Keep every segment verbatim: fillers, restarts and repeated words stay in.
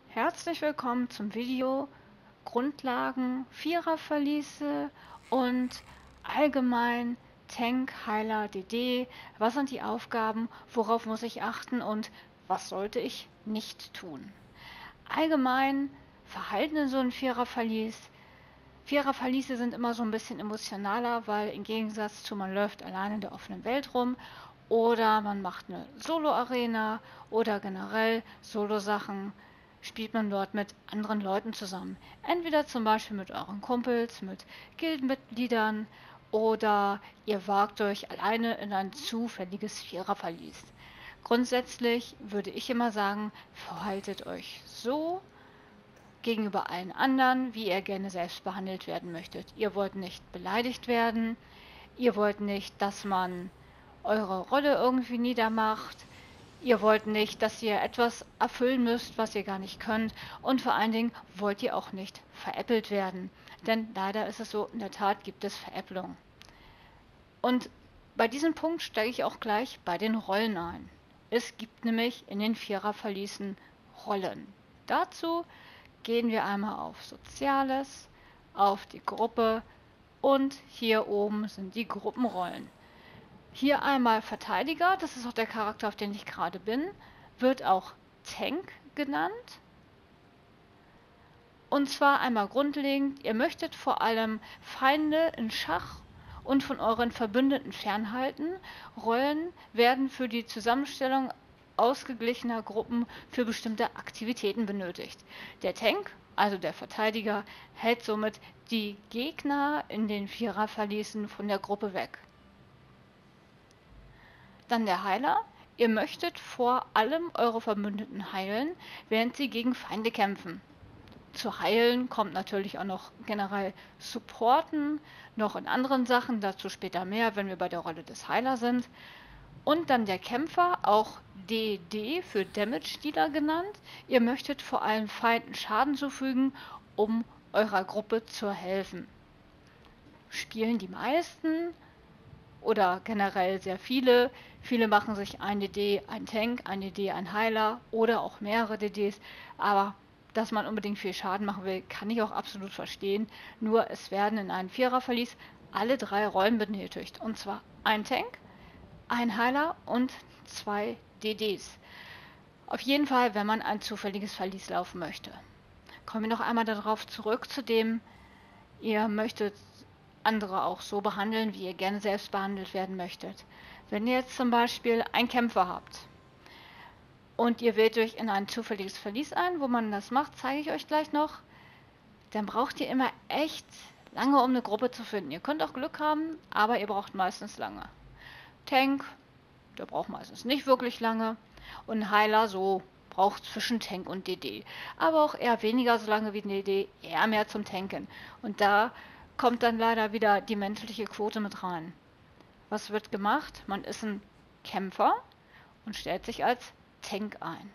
Herzlich willkommen zum Video Grundlagen, Viererverliese und allgemein Tank, Heiler, D D. Was sind die Aufgaben, worauf muss ich achten und was sollte ich nicht tun? Allgemein Verhalten in so einem Viererverlies. Viererverliese sind immer so ein bisschen emotionaler, weil im Gegensatz zu man läuft allein in der offenen Welt rum oder man macht eine Solo-Arena oder generell Solo-Sachen, spielt man dort mit anderen Leuten zusammen. Entweder zum Beispiel mit euren Kumpels, mit Gildenmitgliedern oder ihr wagt euch alleine in ein zufälliges Viererverlies. Grundsätzlich würde ich immer sagen, verhaltet euch so gegenüber allen anderen, wie ihr gerne selbst behandelt werden möchtet. Ihr wollt nicht beleidigt werden, ihr wollt nicht, dass man eure Rolle irgendwie niedermacht, ihr wollt nicht, dass ihr etwas erfüllen müsst, was ihr gar nicht könnt und vor allen Dingen wollt ihr auch nicht veräppelt werden. Denn leider ist es so, in der Tat gibt es Veräpplung. Und bei diesem Punkt steige ich auch gleich bei den Rollen ein. Es gibt nämlich in den Viererverließen Rollen. Dazu gehen wir einmal auf Soziales, auf die Gruppe und hier oben sind die Gruppenrollen. Hier einmal Verteidiger, das ist auch der Charakter, auf den ich gerade bin, wird auch Tank genannt. Und zwar einmal grundlegend, ihr möchtet vor allem Feinde in Schach und von euren Verbündeten fernhalten. Rollen werden für die Zusammenstellung ausgeglichener Gruppen für bestimmte Aktivitäten benötigt. Der Tank, also der Verteidiger, hält somit die Gegner in den Viererverließen von der Gruppe weg. Dann der Heiler. Ihr möchtet vor allem eure Verbündeten heilen, während sie gegen Feinde kämpfen. Zu heilen kommt natürlich auch noch generell Supporten, noch in anderen Sachen, dazu später mehr, wenn wir bei der Rolle des Heiler sind. Und dann der Kämpfer, auch D D für Damage Dealer genannt. Ihr möchtet vor allem Feinden Schaden zufügen, um eurer Gruppe zu helfen. Spielen die meisten oder generell sehr viele. Viele machen sich ein D D, ein Tank, ein D D, ein Heiler oder auch mehrere D Ds, aber dass man unbedingt viel Schaden machen will, kann ich auch absolut verstehen. Nur es werden in einem Viererverlies alle drei Rollen benötigt. Und zwar ein Tank, ein Heiler und zwei D Ds. Auf jeden Fall, wenn man ein zufälliges Verlies laufen möchte. Kommen wir noch einmal darauf zurück, zu dem ihr möchtet andere auch so behandeln, wie ihr gerne selbst behandelt werden möchtet. Wenn ihr jetzt zum Beispiel einen Kämpfer habt und ihr wählt euch in ein zufälliges Verlies ein, wo man das macht, zeige ich euch gleich noch, dann braucht ihr immer echt lange, um eine Gruppe zu finden. Ihr könnt auch Glück haben, aber ihr braucht meistens lange. Tank, der braucht meistens nicht wirklich lange. Und ein Heiler so braucht zwischen Tank und D D. Aber auch eher weniger so lange wie ein D D, eher mehr zum Tanken. Und da kommt dann leider wieder die menschliche Quote mit rein. Was wird gemacht? Man ist ein Kämpfer und stellt sich als Tank ein.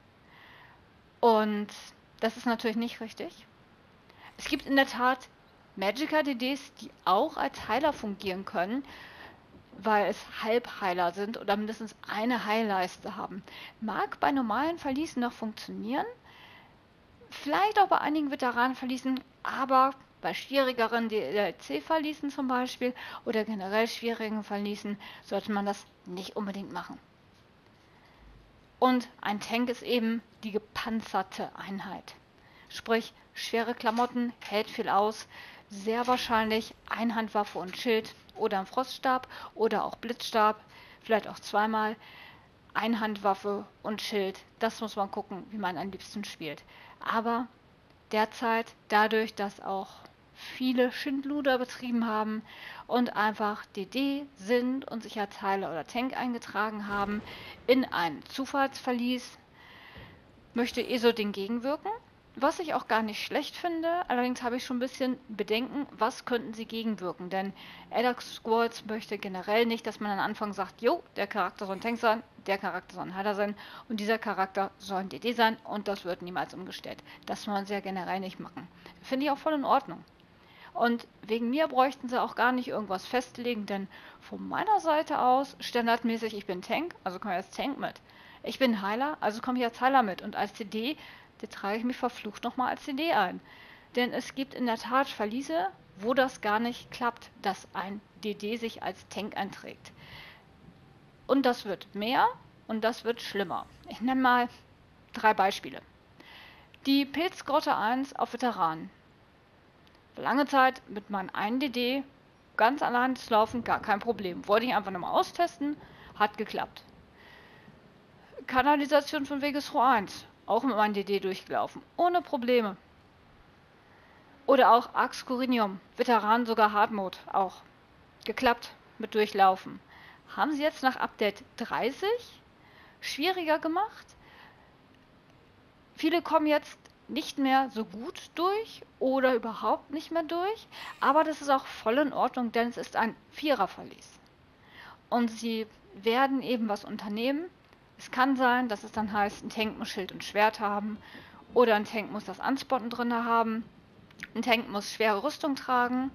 Und das ist natürlich nicht richtig. Es gibt in der Tat Magicka-D Ds, die auch als Heiler fungieren können, weil es Halbheiler sind oder mindestens eine Heilleiste haben. Mag bei normalen Verließen noch funktionieren, vielleicht auch bei einigen Veteranenverließen, aber bei schwierigeren D L C-Verließen zum Beispiel oder generell schwierigen Verließen sollte man das nicht unbedingt machen. Und ein Tank ist eben die gepanzerte Einheit. Sprich, schwere Klamotten, hält viel aus, sehr wahrscheinlich Einhandwaffe und Schild oder ein Froststab oder auch Blitzstab, vielleicht auch zweimal. Einhandwaffe und Schild, das muss man gucken, wie man am liebsten spielt. Aber derzeit, dadurch, dass auch viele Schindluder betrieben haben und einfach D D sind und sich als Heiler oder Tank eingetragen haben in ein Zufallsverlies, möchte ESO den gegenwirken. Was ich auch gar nicht schlecht finde, allerdings habe ich schon ein bisschen Bedenken, was könnten sie gegenwirken, denn Elder Scrolls möchte generell nicht, dass man am Anfang sagt, jo, der Charakter soll ein Tank sein, der Charakter soll ein Heiler sein und dieser Charakter soll ein D D sein und das wird niemals umgestellt. Das wollen sie ja generell nicht machen. Finde ich auch voll in Ordnung. Und wegen mir bräuchten sie auch gar nicht irgendwas festlegen, denn von meiner Seite aus, standardmäßig, ich bin Tank, also komme ich als Tank mit. Ich bin Heiler, also komme ich als Heiler mit und als D D die trage ich mich verflucht nochmal als D D ein. Denn es gibt in der Tat Verliese, wo das gar nicht klappt, dass ein D D sich als Tank einträgt. Und das wird mehr und das wird schlimmer. Ich nenne mal drei Beispiele. Die Pilzgrotte eins auf Veteranen. Lange Zeit mit meinem einen D D ganz allein zu laufen, gar kein Problem. Wollte ich einfach nochmal austesten, hat geklappt. Kanalisation von Vegesro eins, auch mit meinem D D durchgelaufen, ohne Probleme. Oder auch Arx Corinium, Veteran sogar Hardmode, auch geklappt mit Durchlaufen. Haben sie jetzt nach Update dreißig schwieriger gemacht. Viele kommen jetzt nicht mehr so gut durch oder überhaupt nicht mehr durch, aber das ist auch voll in Ordnung, denn es ist ein Vierer-Verlies. Und sie werden eben was unternehmen. Es kann sein, dass es dann heißt, ein Tank muss Schild und Schwert haben oder ein Tank muss das Anspotten drin haben. Ein Tank muss schwere Rüstung tragen,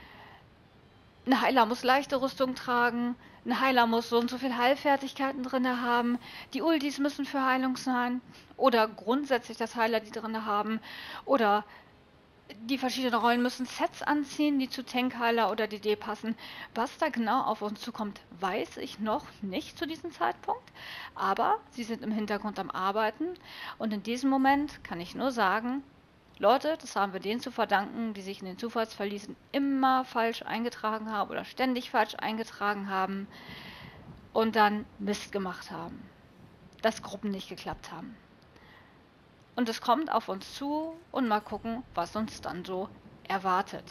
ein Heiler muss leichte Rüstung tragen, ein Heiler muss so und so viel Heilfertigkeiten drin haben, die Ultis müssen für Heilung sein oder grundsätzlich das Heiler die drin haben oder die verschiedenen Rollen müssen Sets anziehen, die zu Tankheiler oder D D passen. Was da genau auf uns zukommt, weiß ich noch nicht zu diesem Zeitpunkt, aber sie sind im Hintergrund am Arbeiten und in diesem Moment kann ich nur sagen, Leute, das haben wir denen zu verdanken, die sich in den Zufallsverließen immer falsch eingetragen haben oder ständig falsch eingetragen haben und dann Mist gemacht haben, dass Gruppen nicht geklappt haben. Und es kommt auf uns zu und mal gucken, was uns dann so erwartet.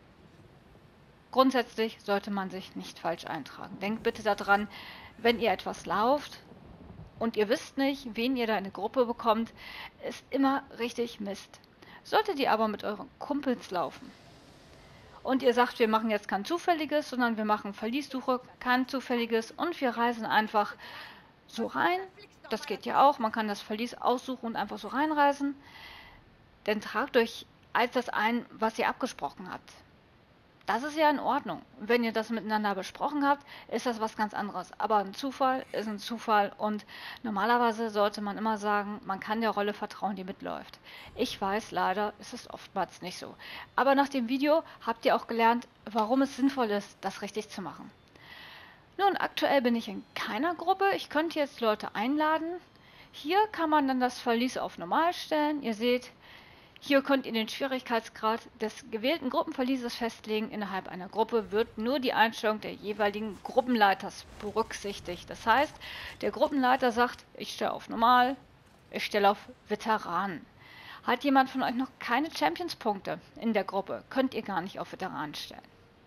Grundsätzlich sollte man sich nicht falsch eintragen. Denkt bitte daran, wenn ihr etwas lauft und ihr wisst nicht, wen ihr da in eine Gruppe bekommt, ist immer richtig Mist. Solltet ihr aber mit euren Kumpels laufen und ihr sagt, wir machen jetzt kein Zufälliges, sondern wir machen Verliessuche, kein Zufälliges und wir reisen einfach so rein, das geht ja auch, man kann das Verlies aussuchen und einfach so reinreisen, dann tragt euch als das ein, was ihr abgesprochen habt. Das ist ja in Ordnung. Wenn ihr das miteinander besprochen habt, ist das was ganz anderes. Aber ein Zufall ist ein Zufall und normalerweise sollte man immer sagen, man kann der Rolle vertrauen, die mitläuft. Ich weiß leider, es ist oftmals nicht so. Aber nach dem Video habt ihr auch gelernt, warum es sinnvoll ist, das richtig zu machen. Nun, aktuell bin ich in keiner Gruppe. Ich könnte jetzt Leute einladen. Hier kann man dann das Verlies auf Normal stellen. Ihr seht, hier könnt ihr den Schwierigkeitsgrad des gewählten Gruppenverlieses festlegen. Innerhalb einer Gruppe wird nur die Einstellung der jeweiligen Gruppenleiters berücksichtigt. Das heißt, der Gruppenleiter sagt, ich stelle auf Normal, ich stelle auf Veteranen. Hat jemand von euch noch keine Champions-Punkte in der Gruppe, könnt ihr gar nicht auf Veteranen stellen.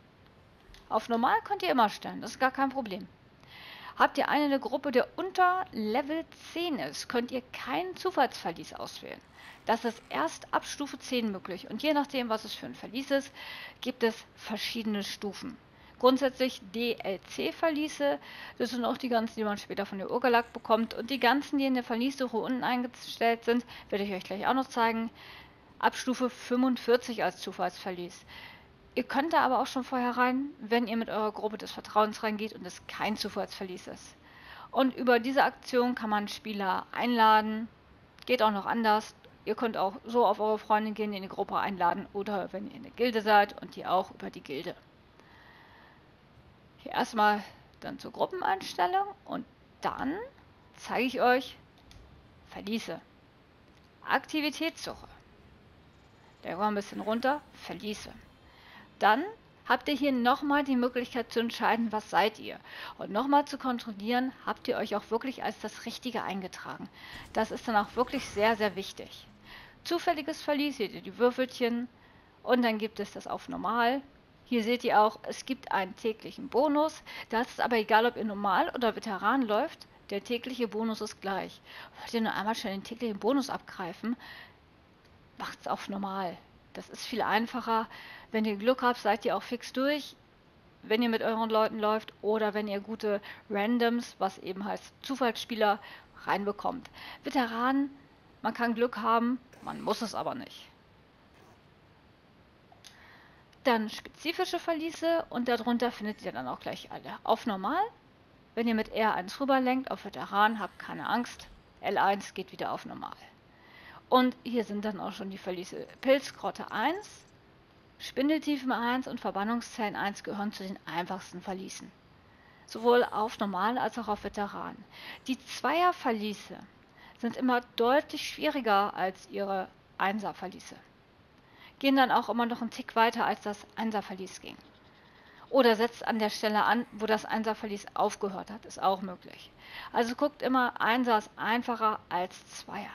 Auf Normal könnt ihr immer stellen, das ist gar kein Problem. Habt ihr einen in der Gruppe, der unter Level zehn ist, könnt ihr keinen Zufallsverlies auswählen. Das ist erst ab Stufe zehn möglich und je nachdem, was es für ein Verlies ist, gibt es verschiedene Stufen. Grundsätzlich D L C-Verliese, das sind auch die ganzen, die man später von der Urgalak bekommt und die ganzen, die in der Verliessuche unten eingestellt sind, werde ich euch gleich auch noch zeigen, ab Stufe fünfundvierzig als Zufallsverlies. Ihr könnt da aber auch schon vorher rein, wenn ihr mit eurer Gruppe des Vertrauens reingeht und es kein Zufallsverlies ist. Und über diese Aktion kann man Spieler einladen, geht auch noch anders. Ihr könnt auch so auf eure Freunde gehen, die in die Gruppe einladen oder wenn ihr in der Gilde seid und die auch über die Gilde. Hier erstmal dann zur Gruppeneinstellung und dann zeige ich euch Verliese. Aktivitätssuche. Da kommen wir ein bisschen runter, Verliese. Dann habt ihr hier nochmal die Möglichkeit zu entscheiden, was seid ihr. Und nochmal zu kontrollieren, habt ihr euch auch wirklich als das Richtige eingetragen. Das ist dann auch wirklich sehr, sehr wichtig. Zufälliges Verlies, seht ihr die Würfelchen und dann gibt es das auf Normal. Hier seht ihr auch, es gibt einen täglichen Bonus. Das ist aber egal, ob ihr Normal oder Veteran läuft, der tägliche Bonus ist gleich. Wollt ihr nur einmal schnell den täglichen Bonus abgreifen, macht es auf Normal. Das ist viel einfacher. Wenn ihr Glück habt, seid ihr auch fix durch, wenn ihr mit euren Leuten läuft oder wenn ihr gute Randoms, was eben heißt Zufallsspieler, reinbekommt. Veteranen, man kann Glück haben, man muss es aber nicht. Dann spezifische Verliese und darunter findet ihr dann auch gleich alle. Auf Normal, wenn ihr mit R eins rüberlenkt, auf Veteran, habt keine Angst, L eins geht wieder auf Normal. Und hier sind dann auch schon die Verliese. Pilzgrotte eins, Spindeltiefen eins und Verbannungszellen eins gehören zu den einfachsten Verliesen. Sowohl auf Normal- als auch auf Veteran. Die Zweier-Verliese sind immer deutlich schwieriger als ihre Einser-Verliese. Gehen dann auch immer noch einen Tick weiter, als das Einser-Verlies ging. Oder setzt an der Stelle an, wo das Einser-Verlies aufgehört hat, ist auch möglich. Also guckt immer, Einser ist einfacher als Zweier.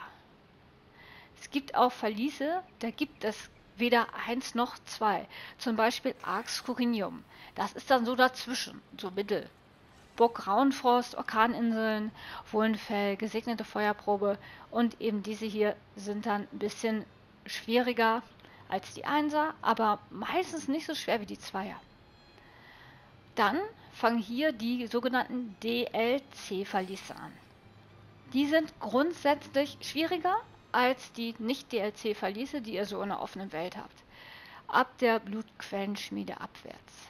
Es gibt auch Verliese, da gibt es weder eins noch zwei. Zum Beispiel Arx Corinium. Das ist dann so dazwischen, so mittel. Burg Graunfrost, Orkaninseln, Wohlenfell, gesegnete Feuerprobe und eben diese hier sind dann ein bisschen schwieriger als die Einser, aber meistens nicht so schwer wie die Zweier. Dann fangen hier die sogenannten D L C-Verliese an. Die sind grundsätzlich schwieriger als die Nicht-D L C-Verliese, die ihr so in der offenen Welt habt. Ab der Blutquellenschmiede abwärts.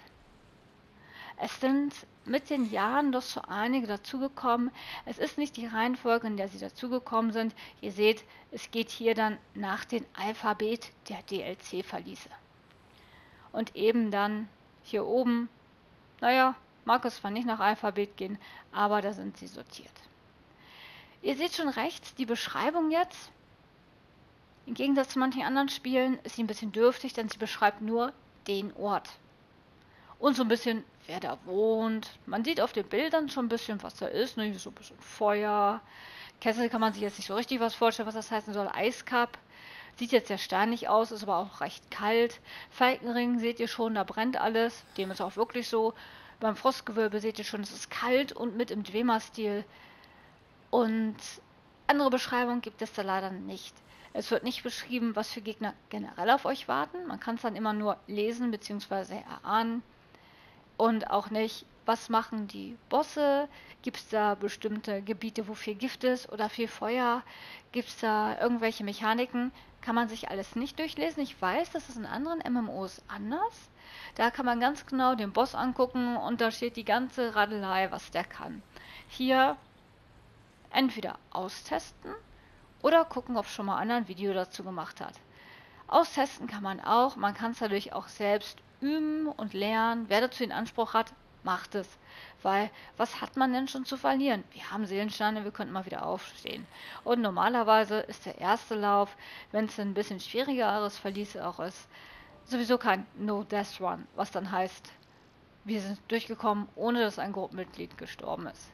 Es sind mit den Jahren doch so einige dazugekommen. Es ist nicht die Reihenfolge, in der sie dazugekommen sind. Ihr seht, es geht hier dann nach dem Alphabet der D L C-Verliese. Und eben dann hier oben, naja, mag es zwar nicht nach Alphabet gehen, aber da sind sie sortiert. Ihr seht schon rechts die Beschreibung jetzt. Im Gegensatz zu manchen anderen Spielen ist sie ein bisschen dürftig, denn sie beschreibt nur den Ort. Und so ein bisschen, wer da wohnt. Man sieht auf den Bildern schon ein bisschen, was da ist. Ne? So ein bisschen Feuer. Kessel kann man sich jetzt nicht so richtig was vorstellen, was das heißen soll. Eiskap. Sieht jetzt sehr sternig aus, ist aber auch recht kalt. Falkenring seht ihr schon, da brennt alles. Dem ist auch wirklich so. Beim Frostgewölbe seht ihr schon, es ist kalt und mit im Dwemer-Stil. Und andere Beschreibungen gibt es da leider nicht. Es wird nicht beschrieben, was für Gegner generell auf euch warten. Man kann es dann immer nur lesen bzw. erahnen. Und auch nicht, was machen die Bosse? Gibt es da bestimmte Gebiete, wo viel Gift ist oder viel Feuer? Gibt es da irgendwelche Mechaniken? Kann man sich alles nicht durchlesen. Ich weiß, das ist in anderen M M Os anders. Da kann man ganz genau den Boss angucken und da steht die ganze Radelei, was der kann. Hier entweder austesten oder gucken, ob schon mal einer ein Video dazu gemacht hat. Austesten kann man auch, man kann es dadurch auch selbst üben und lernen. Wer dazu den Anspruch hat, macht es. Weil, was hat man denn schon zu verlieren? Wir haben Seelensteine, wir könnten mal wieder aufstehen. Und normalerweise ist der erste Lauf, wenn es ein bisschen schwierigeres Verlies auch ist, sowieso kein No-Death-Run, was dann heißt, wir sind durchgekommen, ohne dass ein Gruppenmitglied gestorben ist.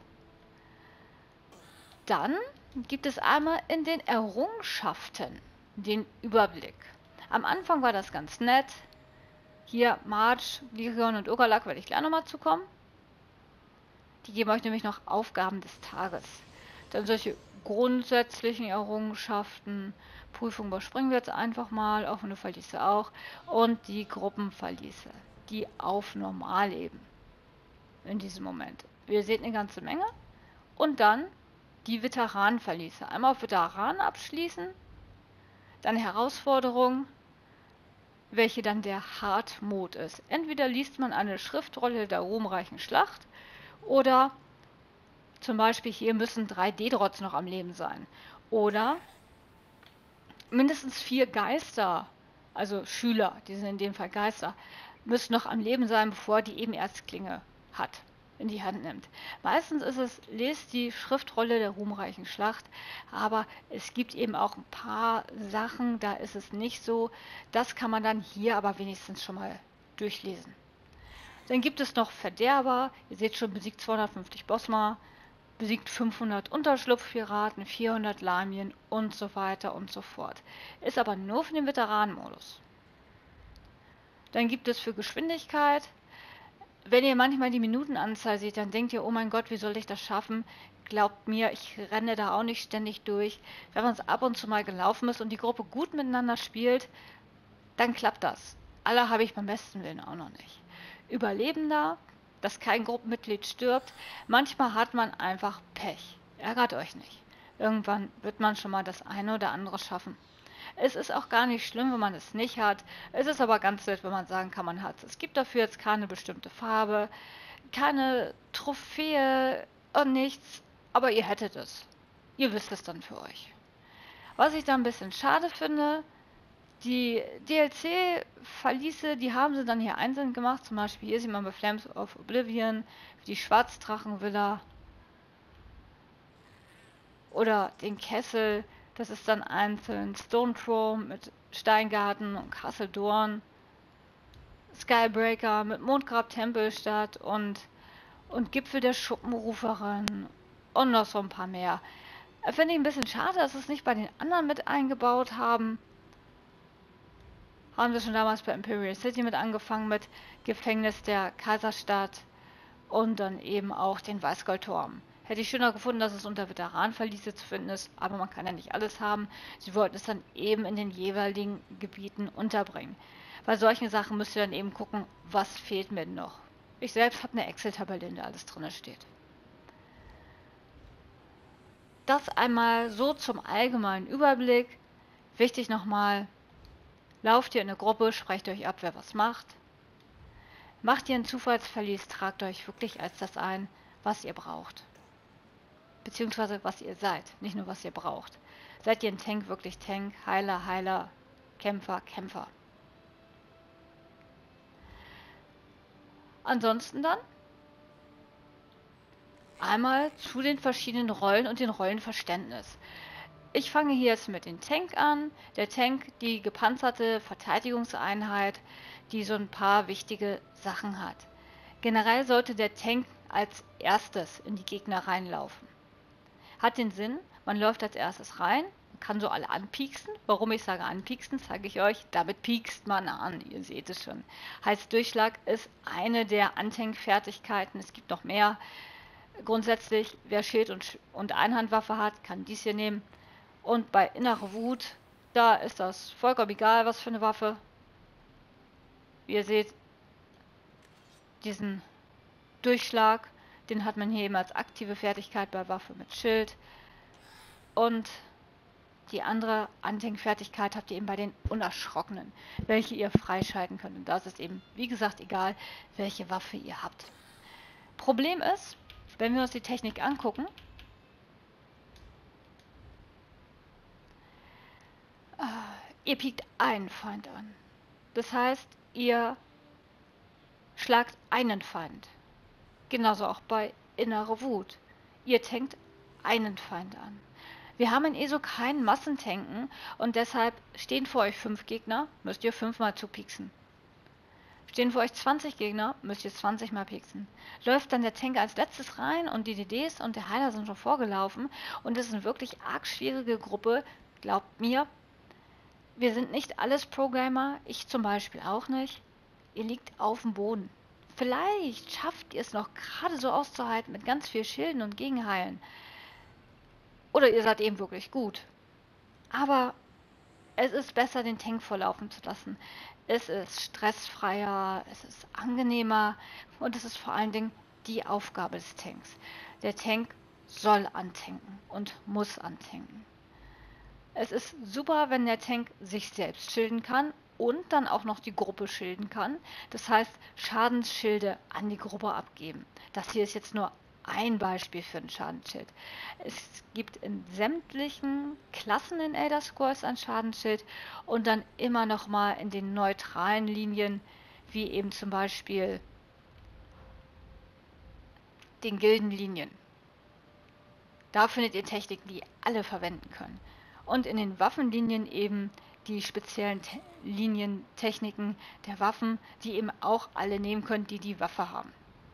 Dann gibt es einmal in den Errungenschaften den Überblick. Am Anfang war das ganz nett. Hier March, Lirion und Urgalak werde ich gleich nochmal zukommen. Die geben euch nämlich noch Aufgaben des Tages. Dann solche grundsätzlichen Errungenschaften. Prüfung überspringen wir jetzt einfach mal, auch wenn du Verliese auch. Und die Gruppenverliese, die auf Normal eben. In diesem Moment. Ihr seht eine ganze Menge. Und dann die Veteranenverliese. Einmal auf Veteranen abschließen. Dann Herausforderung, welche dann der Hard-Mode ist. Entweder liest man eine Schriftrolle der ruhmreichen Schlacht oder zum Beispiel hier müssen drei D-Drots noch am Leben sein. Oder mindestens vier Geister, also Schüler, die sind in dem Fall Geister, müssen noch am Leben sein, bevor die eben Erzklinge hat, in die Hand nimmt. Meistens ist es, lest die Schriftrolle der ruhmreichen Schlacht, aber es gibt eben auch ein paar Sachen, da ist es nicht so. Das kann man dann hier aber wenigstens schon mal durchlesen. Dann gibt es noch Verderber, ihr seht schon, besiegt zweihundertfünfzig Bosma, besiegt fünfhundert Unterschlupfpiraten, vierhundert Lamien und so weiter und so fort. Ist aber nur für den Veteranenmodus. Dann gibt es für Geschwindigkeit, wenn ihr manchmal die Minutenanzahl seht, dann denkt ihr, oh mein Gott, wie soll ich das schaffen? Glaubt mir, ich renne da auch nicht ständig durch. Wenn man es ab und zu mal gelaufen ist und die Gruppe gut miteinander spielt, dann klappt das. Alle habe ich beim besten Willen auch noch nicht. Überlebender, dass kein Gruppenmitglied stirbt. Manchmal hat man einfach Pech. Ärgert euch nicht. Irgendwann wird man schon mal das eine oder andere schaffen. Es ist auch gar nicht schlimm, wenn man es nicht hat. Es ist aber ganz nett, wenn man sagen kann, man hat es. Es gibt dafür jetzt keine bestimmte Farbe, keine Trophäe und nichts, aber ihr hättet es. Ihr wisst es dann für euch. Was ich da ein bisschen schade finde, die D L C-Verliese, die haben sie dann hier einzeln gemacht. Zum Beispiel hier sieht man bei Flames of Oblivion die Schwarzdrachenvilla oder den Kessel. Das ist dann einzeln Stone Throne mit Steingarten und Castle Dorn, Skybreaker mit Mondgrab Tempelstadt und, und Gipfel der Schuppenruferin und noch so ein paar mehr. Finde ich ein bisschen schade, dass sie es nicht bei den anderen mit eingebaut haben. Haben wir schon damals bei Imperial City mit angefangen, mit Gefängnis der Kaiserstadt und dann eben auch den Weißgoldturm. Hätte ich schöner gefunden, dass es unter Veteranenverliese zu finden ist, aber man kann ja nicht alles haben. Sie wollten es dann eben in den jeweiligen Gebieten unterbringen. Bei solchen Sachen müsst ihr dann eben gucken, was fehlt mir noch. Ich selbst habe eine Excel-Tabelle, in der alles drin steht. Das einmal so zum allgemeinen Überblick. Wichtig nochmal, lauft ihr in eine Gruppe, sprecht euch ab, wer was macht. Macht ihr einen Zufallsverlies, tragt euch wirklich als das ein, was ihr braucht. Beziehungsweise was ihr seid, nicht nur was ihr braucht. Seid ihr ein Tank, wirklich Tank, Heiler, Heiler, Kämpfer, Kämpfer. Ansonsten dann einmal zu den verschiedenen Rollen und dem Rollenverständnis. Ich fange hier jetzt mit dem Tank an. Der Tank, die gepanzerte Verteidigungseinheit, die so ein paar wichtige Sachen hat. Generell sollte der Tank als erstes in die Gegner reinlaufen. Hat den Sinn, man läuft als erstes rein, kann so alle anpieksen. Warum ich sage anpieksen, zeige ich euch. Damit piekst man an, ihr seht es schon. Heißt, Durchschlag ist eine der Antank-Fertigkeiten. Es gibt noch mehr. Grundsätzlich, wer Schild und, und Einhandwaffe hat, kann dies hier nehmen. Und bei innere Wut, da ist das vollkommen egal, was für eine Waffe. Wie ihr seht, diesen Durchschlag, den hat man hier eben als aktive Fertigkeit bei Waffe mit Schild. Und die andere Antank-Fertigkeit habt ihr eben bei den Unerschrockenen, welche ihr freischalten könnt. Und da ist es eben, wie gesagt, egal, welche Waffe ihr habt. Problem ist, wenn wir uns die Technik angucken, äh, ihr piekt einen Feind an. Das heißt, ihr schlagt einen Feind. Genauso auch bei innere Wut. Ihr tankt einen Feind an. Wir haben in E S O keinen Massentanken und deshalb stehen vor euch fünf Gegner, müsst ihr fünfmal zupieksen. Stehen vor euch zwanzig Gegner, müsst ihr zwanzig mal pieksen. Läuft dann der Tank als letztes rein und die D Ds und der Heiler sind schon vorgelaufen und es ist eine wirklich arg schwierige Gruppe, glaubt mir. Wir sind nicht alles Pro-Gamer, ich zum Beispiel auch nicht. Ihr liegt auf dem Boden. Vielleicht schafft ihr es noch gerade so auszuhalten mit ganz viel Schilden und Gegenheilen. Oder ihr seid eben wirklich gut. Aber es ist besser, den Tank volllaufen zu lassen. Es ist stressfreier, es ist angenehmer und es ist vor allen Dingen die Aufgabe des Tanks. Der Tank soll antanken und muss antanken. Es ist super, wenn der Tank sich selbst schilden kann und dann auch noch die Gruppe schilden kann. Das heißt, Schadensschilde an die Gruppe abgeben. Das hier ist jetzt nur ein Beispiel für ein Schadensschild. Es gibt in sämtlichen Klassen in Elder Scrolls ein Schadensschild und dann immer noch mal in den neutralen Linien, wie eben zum Beispiel den Gildenlinien. Da findet ihr Techniken, die alle verwenden können. Und in den Waffenlinien eben die speziellen Te- Linientechniken der Waffen, die eben auch alle nehmen können, die die Waffe haben.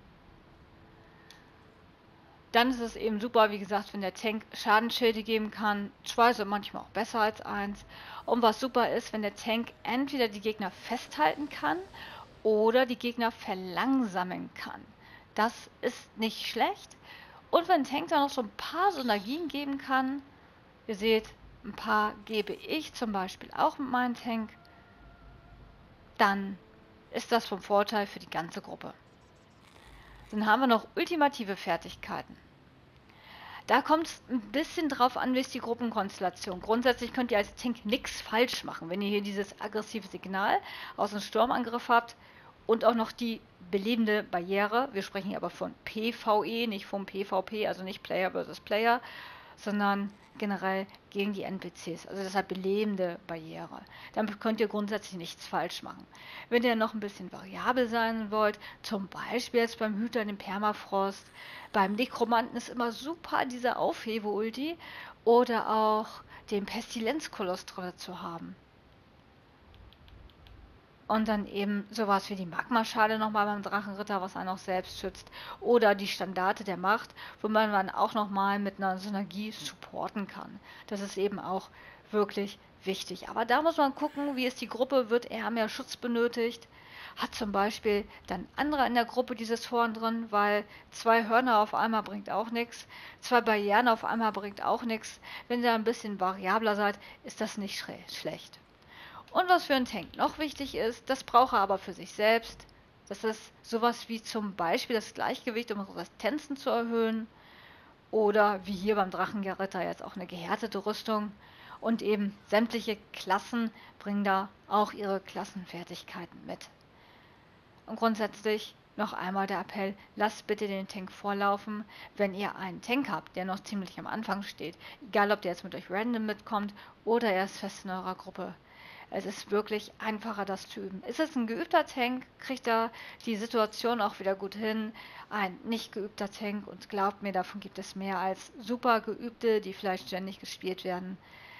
Dann ist es eben super, wie gesagt, wenn der Tank Schadensschilde geben kann. Zwei sind manchmal auch besser als eins. Und was super ist, wenn der Tank entweder die Gegner festhalten kann oder die Gegner verlangsamen kann. Das ist nicht schlecht. Und wenn ein Tank dann noch so ein paar Synergien geben kann, ihr seht, ein paar gebe ich zum Beispiel auch mit meinem Tank, dann ist das vom Vorteil für die ganze Gruppe. Dann haben wir noch ultimative Fertigkeiten. Da kommt es ein bisschen drauf an, wie ist die Gruppenkonstellation. Grundsätzlich könnt ihr als Tank nichts falsch machen, wenn ihr hier dieses aggressive Signal aus dem Sturmangriff habt und auch noch die belebende Barriere. Wir sprechen hier aber von PvE, nicht vom PvP, also nicht Player versus Player, sondern generell gegen die N P Cs, also deshalb belebende Barriere. Damit könnt ihr grundsätzlich nichts falsch machen. Wenn ihr noch ein bisschen variabel sein wollt, zum Beispiel jetzt beim Hüter, dem Permafrost, beim Nekromanten ist immer super diese Aufhebe-Ulti oder auch den Pestilenzkoloss drin zu haben. Und dann eben sowas wie die Magmaschale nochmal beim Drachenritter, was einen auch selbst schützt. Oder die Standarte der Macht, wo man dann auch nochmal mit einer Synergie supporten kann. Das ist eben auch wirklich wichtig. Aber da muss man gucken, wie ist die Gruppe, wird eher mehr Schutz benötigt. Hat zum Beispiel dann andere in der Gruppe dieses Horn drin, weil zwei Hörner auf einmal bringt auch nichts. Zwei Barrieren auf einmal bringt auch nichts. Wenn ihr ein bisschen variabler seid, ist das nicht schlecht. Und was für einen Tank noch wichtig ist, das braucht er aber für sich selbst. Das ist sowas wie zum Beispiel das Gleichgewicht, um Resistenzen zu erhöhen. Oder wie hier beim Drachenritter jetzt auch eine gehärtete Rüstung. Und eben sämtliche Klassen bringen da auch ihre Klassenfertigkeiten mit. Und grundsätzlich noch einmal der Appell, lasst bitte den Tank vorlaufen, wenn ihr einen Tank habt, der noch ziemlich am Anfang steht. Egal, ob der jetzt mit euch random mitkommt oder er ist fest in eurer Gruppe. Es ist wirklich einfacher, das zu üben. Ist es ein geübter Tank, kriegt er die Situation auch wieder gut hin. Ein nicht geübter Tank, und glaubt mir, davon gibt es mehr als super geübte, die vielleicht ständig gespielt werden.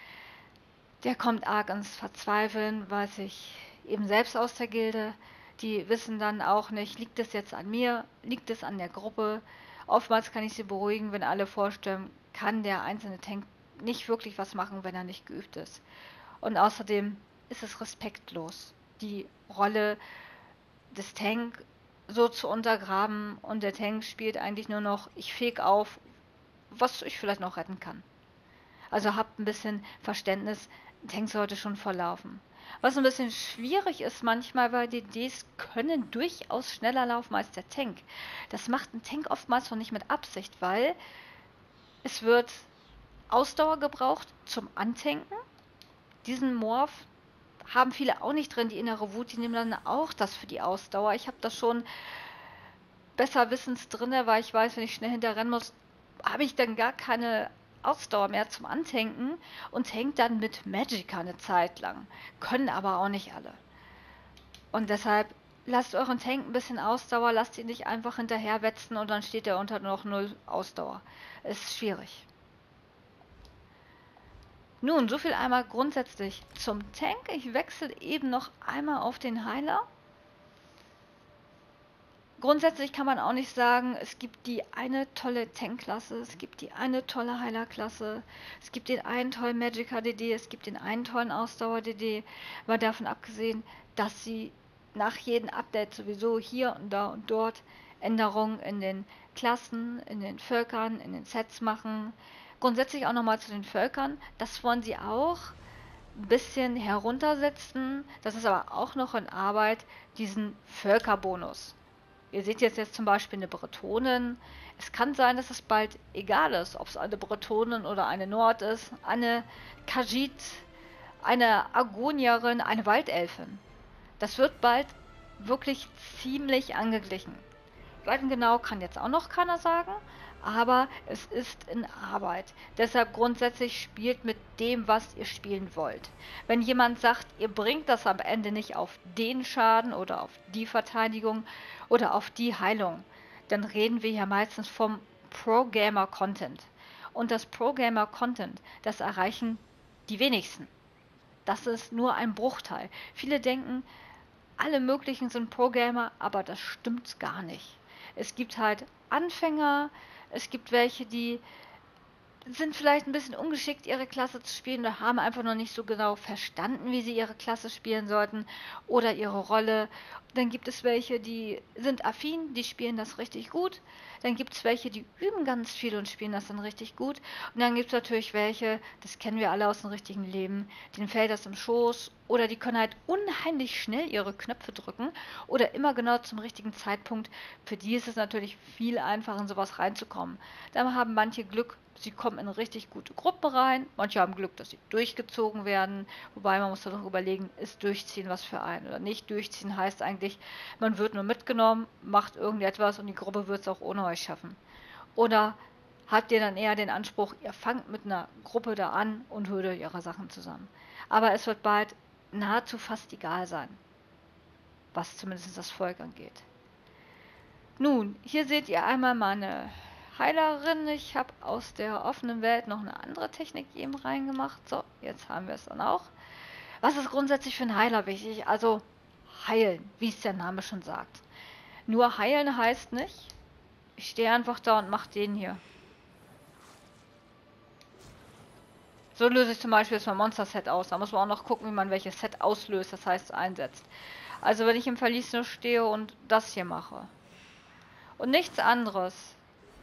Der kommt arg ins Verzweifeln, weiß ich eben selbst aus der Gilde. Die wissen dann auch nicht, liegt es jetzt an mir, liegt es an der Gruppe. Oftmals kann ich sie beruhigen, wenn alle vorstellen, kann der einzelne Tank nicht wirklich was machen, wenn er nicht geübt ist. Und außerdem ist es respektlos, die Rolle des Tank so zu untergraben, und der Tank spielt eigentlich nur noch, ich feg auf, was ich vielleicht noch retten kann. Also habt ein bisschen Verständnis, ein Tank sollte schon vorlaufen. Was ein bisschen schwierig ist manchmal, weil die D Ds können durchaus schneller laufen als der Tank. Das macht ein Tank oftmals noch nicht mit Absicht, weil es wird Ausdauer gebraucht zum Antanken. Diesen Morph haben viele auch nicht drin, die innere Wut, die nehmen dann auch das für die Ausdauer. Ich habe das schon besser wissens drin, weil ich weiß, wenn ich schnell hinterrennen muss, habe ich dann gar keine Ausdauer mehr zum Antanken und tankt dann mit Magicka eine Zeit lang. Können aber auch nicht alle. Und deshalb lasst euren Tank ein bisschen Ausdauer, lasst ihn nicht einfach hinterher wetzen und dann steht er unter noch null Ausdauer. Ist schwierig. Nun, so viel einmal grundsätzlich zum Tank. Ich wechsle eben noch einmal auf den Heiler. Grundsätzlich kann man auch nicht sagen, es gibt die eine tolle Tank-Klasse, es gibt die eine tolle Heiler-Klasse, es gibt den einen tollen Magicka-D D, es gibt den einen tollen Ausdauer-D D, mal davon abgesehen, dass sie nach jedem Update sowieso hier und da und dort Änderungen in den Klassen, in den Völkern, in den Sets machen. Grundsätzlich auch nochmal zu den Völkern, das wollen sie auch ein bisschen heruntersetzen. Das ist aber auch noch in Arbeit, diesen Völkerbonus. Ihr seht jetzt, jetzt zum Beispiel eine Bretonin. Es kann sein, dass es bald egal ist, ob es eine Bretonin oder eine Nord ist, eine Khajiit, eine Argonierin, eine Waldelfin. Das wird bald wirklich ziemlich angeglichen. Genau kann jetzt auch noch keiner sagen, aber es ist in Arbeit. Deshalb grundsätzlich spielt mit dem, was ihr spielen wollt. Wenn jemand sagt, ihr bringt das am Ende nicht auf den Schaden oder auf die Verteidigung oder auf die Heilung, dann reden wir hier meistens vom Pro-Gamer-Content. Und das Pro-Gamer-Content, das erreichen die wenigsten. Das ist nur ein Bruchteil. Viele denken, alle möglichen sind Pro-Gamer, aber das stimmt gar nicht. Es gibt halt Anfänger, es gibt welche, die sind vielleicht ein bisschen ungeschickt, ihre Klasse zu spielen oder haben einfach noch nicht so genau verstanden, wie sie ihre Klasse spielen sollten oder ihre Rolle. Dann gibt es welche, die sind affin, die spielen das richtig gut. Dann gibt es welche, die üben ganz viel und spielen das dann richtig gut. Und dann gibt es natürlich welche, das kennen wir alle aus dem richtigen Leben, denen fällt das im Schoß oder die können halt unheimlich schnell ihre Knöpfe drücken oder immer genau zum richtigen Zeitpunkt. Für die ist es natürlich viel einfacher, in sowas reinzukommen. Da haben manche Glück, sie kommen in richtig gute Gruppen rein. Manche haben Glück, dass sie durchgezogen werden. Wobei man muss doch überlegen, ist Durchziehen was für einen oder nicht. Durchziehen heißt eigentlich, man wird nur mitgenommen, macht irgendetwas und die Gruppe wird es auch ohne euch schaffen. Oder habt ihr dann eher den Anspruch, ihr fangt mit einer Gruppe da an und holt euch eure Sachen zusammen. Aber es wird bald nahezu fast egal sein, was zumindest das Volk angeht. Nun, hier seht ihr einmal meine Heilerin. Ich habe aus der offenen Welt noch eine andere Technik eben reingemacht. So, jetzt haben wir es dann auch. Was ist grundsätzlich für einen Heiler wichtig? Also heilen, wie es der Name schon sagt. Nur heilen heißt nicht, ich stehe einfach da und mache den hier. So löse ich zum Beispiel jetzt mein Monster-Set aus. Da muss man auch noch gucken, wie man welches Set auslöst, das heißt einsetzt. Also wenn ich im Verlies nur stehe und das hier mache und nichts anderes,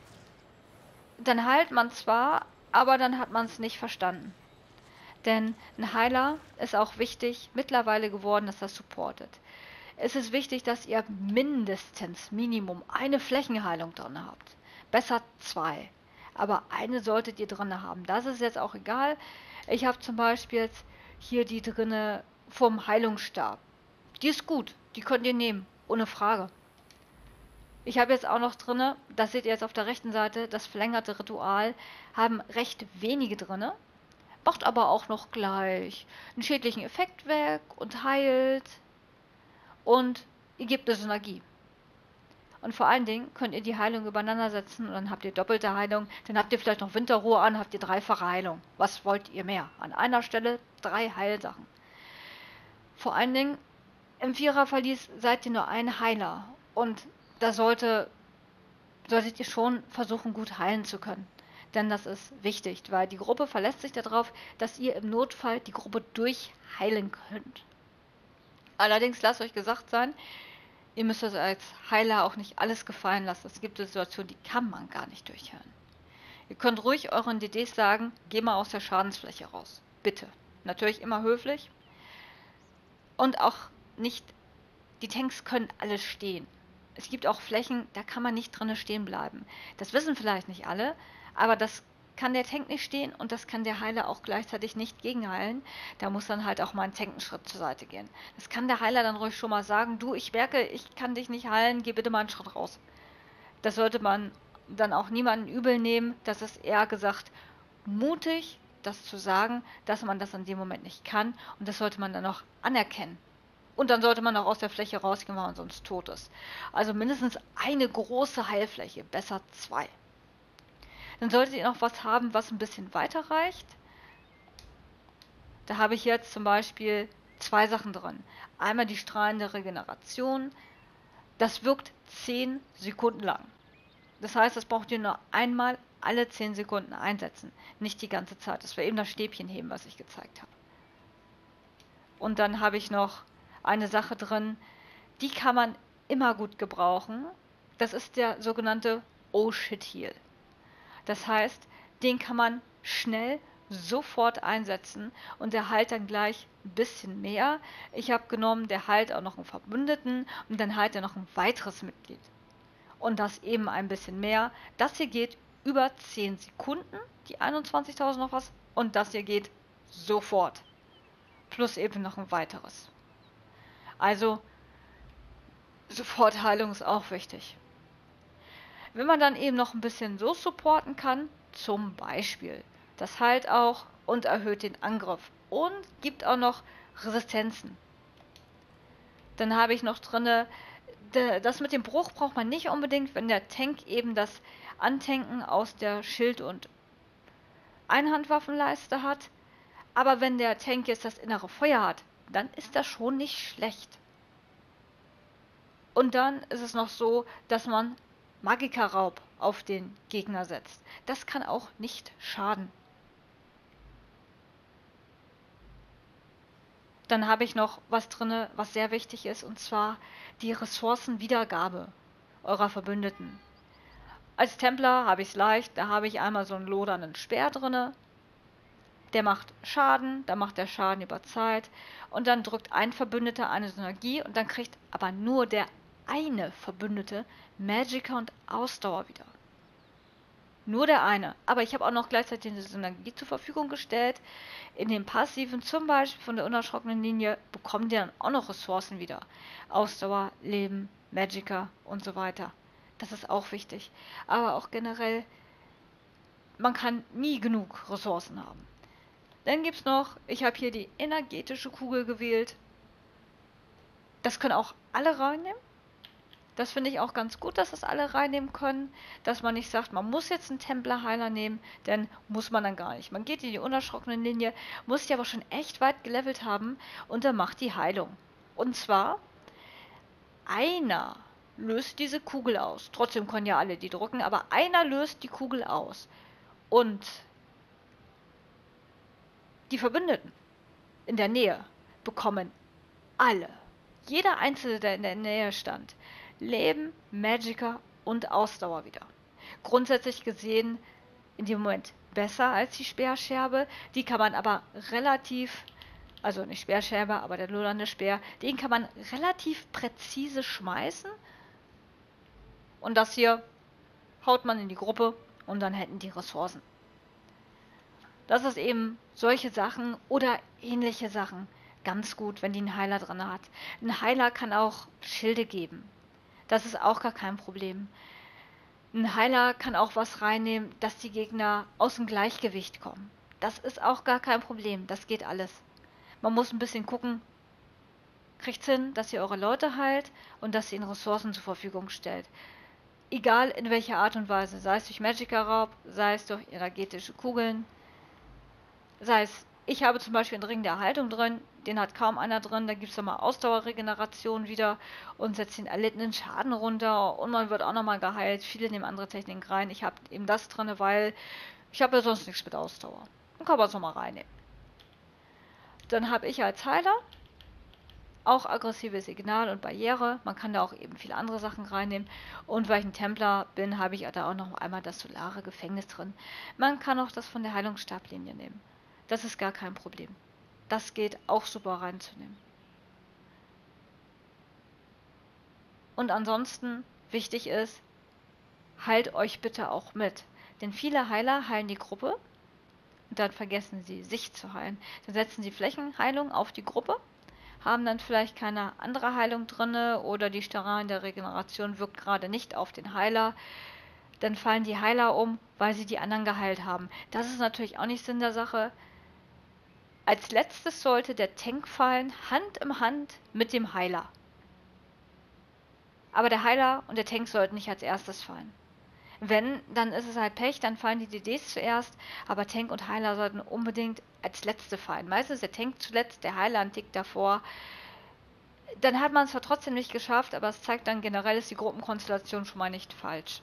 dann heilt man zwar, aber dann hat man es nicht verstanden. Denn ein Heiler ist auch wichtig, mittlerweile geworden, dass er supportet. Es ist wichtig, dass ihr mindestens, Minimum, eine Flächenheilung drin habt. Besser zwei. Aber eine solltet ihr drin haben. Das ist jetzt auch egal. Ich habe zum Beispiel jetzt hier die drinne vom Heilungsstab. Die ist gut. Die könnt ihr nehmen. Ohne Frage. Ich habe jetzt auch noch drinne, das seht ihr jetzt auf der rechten Seite, das verlängerte Ritual, haben recht wenige drinne. Macht aber auch noch gleich einen schädlichen Effekt weg und heilt. Und ihr gebt eine Synergie. Und vor allen Dingen könnt ihr die Heilung übereinander setzen und dann habt ihr doppelte Heilung. Dann habt ihr vielleicht noch Winterruhe an, habt ihr dreifache Heilung. Was wollt ihr mehr? An einer Stelle drei Heilsachen. Vor allen Dingen im Viererverlies seid ihr nur ein Heiler. Und da sollte, solltet ihr schon versuchen, gut heilen zu können. Denn das ist wichtig, weil die Gruppe verlässt sich darauf, dass ihr im Notfall die Gruppe durchheilen könnt. Allerdings lasst euch gesagt sein, ihr müsst euch als Heiler auch nicht alles gefallen lassen. Es gibt Situationen, die kann man gar nicht durchheilen. Ihr könnt ruhig euren D Ds sagen, geh mal aus der Schadensfläche raus. Bitte. Natürlich immer höflich. Und auch nicht, die Tanks können alles stehen. Es gibt auch Flächen, da kann man nicht drin stehen bleiben. Das wissen vielleicht nicht alle, aber das kann der Tank nicht stehen und das kann der Heiler auch gleichzeitig nicht gegenheilen. Da muss dann halt auch mal ein Tank einen Schritt zur Seite gehen. Das kann der Heiler dann ruhig schon mal sagen, du, ich merke, ich kann dich nicht heilen, geh bitte mal einen Schritt raus. Das sollte man dann auch niemanden übel nehmen. Das ist eher gesagt mutig, das zu sagen, dass man das in dem Moment nicht kann und das sollte man dann auch anerkennen. Und dann sollte man auch aus der Fläche rausgehen, weil man sonst tot ist. Also mindestens eine große Heilfläche, besser zwei. Dann solltet ihr noch was haben, was ein bisschen weiter reicht. Da habe ich jetzt zum Beispiel zwei Sachen drin. Einmal die strahlende Regeneration. Das wirkt zehn Sekunden lang. Das heißt, das braucht ihr nur einmal alle zehn Sekunden einsetzen. Nicht die ganze Zeit. Das war eben das Stäbchen heben, was ich gezeigt habe. Und dann habe ich noch eine Sache drin, die kann man immer gut gebrauchen. Das ist der sogenannte Oh Shit Heal. Das heißt, den kann man schnell sofort einsetzen und der heilt dann gleich ein bisschen mehr. Ich habe genommen, der heilt auch noch einen Verbündeten und dann heilt er noch ein weiteres Mitglied. Und das eben ein bisschen mehr. Das hier geht über zehn Sekunden, die einundzwanzigtausend noch was, und das hier geht sofort. Plus eben noch ein weiteres. Also, Sofortheilung ist auch wichtig. Wenn man dann eben noch ein bisschen so supporten kann, zum Beispiel, das heilt auch und erhöht den Angriff und gibt auch noch Resistenzen. Dann habe ich noch drinne, das mit dem Bruch braucht man nicht unbedingt, wenn der Tank eben das Antanken aus der Schild- und Einhandwaffenleiste hat. Aber wenn der Tank jetzt das innere Feuer hat, dann ist das schon nicht schlecht. Und dann ist es noch so, dass man Magika-Raub auf den Gegner setzt. Das kann auch nicht schaden. Dann habe ich noch was drin, was sehr wichtig ist, und zwar die Ressourcenwiedergabe eurer Verbündeten. Als Templer habe ich es leicht, da habe ich einmal so einen lodernden Speer drin. Der macht Schaden, da macht der Schaden über Zeit und dann drückt ein Verbündeter eine Synergie und dann kriegt aber nur der eine Verbündete Magicka und Ausdauer wieder. Nur der eine. Aber ich habe auch noch gleichzeitig eine Synergie zur Verfügung gestellt. In den Passiven, zum Beispiel von der unerschrockenen Linie, bekommt ihr dann auch noch Ressourcen wieder. Ausdauer, Leben, Magicka und so weiter. Das ist auch wichtig. Aber auch generell man kann nie genug Ressourcen haben. Dann gibt es noch, ich habe hier die energetische Kugel gewählt. Das können auch alle reinnehmen. Das finde ich auch ganz gut, dass das alle reinnehmen können, dass man nicht sagt, man muss jetzt einen Templar-Heiler nehmen, denn muss man dann gar nicht. Man geht in die unerschrockene Linie, muss die aber schon echt weit gelevelt haben und dann macht die Heilung. Und zwar, einer löst diese Kugel aus. Trotzdem können ja alle die drücken, aber einer löst die Kugel aus. Und die Verbündeten in der Nähe bekommen alle, jeder Einzelne, der in der Nähe stand, Leben, Magicka und Ausdauer wieder. Grundsätzlich gesehen in dem Moment besser als die Speerscherbe. Die kann man aber relativ, also nicht Speerscherbe, aber der lodernde Speer, den kann man relativ präzise schmeißen. Und das hier haut man in die Gruppe und dann hätten die Ressourcen. Das ist eben solche Sachen oder ähnliche Sachen ganz gut, wenn die einen Heiler drin hat. Ein Heiler kann auch Schilde geben. Das ist auch gar kein Problem. Ein Heiler kann auch was reinnehmen, dass die Gegner aus dem Gleichgewicht kommen. Das ist auch gar kein Problem. Das geht alles. Man muss ein bisschen gucken, kriegt's hin, dass ihr eure Leute heilt und dass ihr ihnen Ressourcen zur Verfügung stellt. Egal in welcher Art und Weise. Sei es durch Magicka-Raub, sei es durch energetische Kugeln, sei es, ich habe zum Beispiel einen Ring der Erhaltung drin, den hat kaum einer drin, da gibt es nochmal Ausdauerregeneration wieder und setzt den erlittenen Schaden runter und man wird auch nochmal geheilt. Viele nehmen andere Techniken rein. Ich habe eben das drin, weil ich habe ja sonst nichts mit Ausdauer. Dann kann man es nochmal reinnehmen. Dann habe ich als Heiler auch aggressives Signal und Barriere. Man kann da auch eben viele andere Sachen reinnehmen. Und weil ich ein Templer bin, habe ich da auch noch einmal das solare Gefängnis drin. Man kann auch das von der Heilungsstablinie nehmen. Das ist gar kein Problem. Das geht auch super reinzunehmen. Und ansonsten, wichtig ist, heilt euch bitte auch mit. Denn viele Heiler heilen die Gruppe und dann vergessen sie, sich zu heilen. Dann setzen sie Flächenheilung auf die Gruppe, haben dann vielleicht keine andere Heilung drinne oder die Steran der Regeneration wirkt gerade nicht auf den Heiler. Dann fallen die Heiler um, weil sie die anderen geheilt haben. Das ist natürlich auch nicht Sinn der Sache. Als letztes sollte der Tank fallen, Hand in Hand mit dem Heiler. Aber der Heiler und der Tank sollten nicht als erstes fallen. Wenn, dann ist es halt Pech, dann fallen die D Ds zuerst, aber Tank und Heiler sollten unbedingt als letzte fallen. Meistens der Tank zuletzt, der Heiler einen Tick davor. Dann hat man es zwar trotzdem nicht geschafft, aber es zeigt dann generell, ist die Gruppenkonstellation schon mal nicht falsch.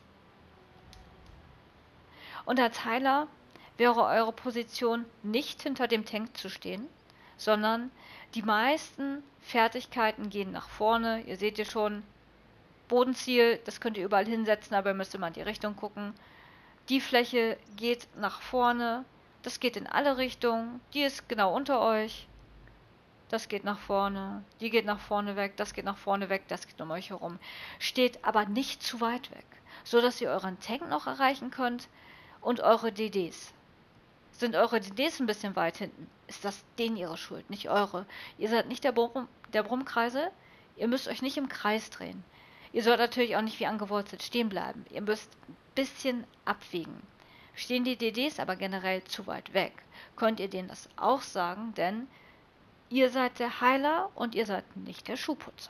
Und als Heiler wäre eure Position nicht hinter dem Tank zu stehen, sondern die meisten Fertigkeiten gehen nach vorne. Ihr seht ihr schon, Bodenziel, das könnt ihr überall hinsetzen, aber ihr müsst immer in die Richtung gucken. Die Fläche geht nach vorne, das geht in alle Richtungen, die ist genau unter euch. Das geht nach vorne, die geht nach vorne weg, das geht nach vorne weg, das geht um euch herum. Steht aber nicht zu weit weg, so dass ihr euren Tank noch erreichen könnt und eure D Ds. Sind eure D Ds ein bisschen weit hinten, ist das denen ihre Schuld, nicht eure. Ihr seid nicht der, Brumm, der Brummkreisel, ihr müsst euch nicht im Kreis drehen. Ihr sollt natürlich auch nicht wie angewurzelt stehen bleiben. Ihr müsst ein bisschen abwiegen. Stehen die D Ds aber generell zu weit weg, könnt ihr denen das auch sagen, denn ihr seid der Heiler und ihr seid nicht der Schuhputzer.